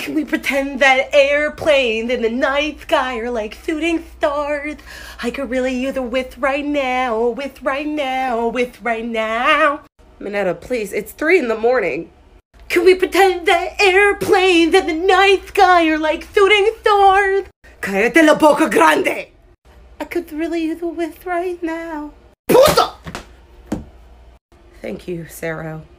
Can we pretend that airplanes in the night sky are like shooting stars? I could really use a with right now, with right now, with right now. Minetta, please, it's 3 in the morning. Can we pretend that airplanes in the night sky are like shooting stars? Cállate la boca grande! I could really use a with right now. Puta! Thank you, Sarah.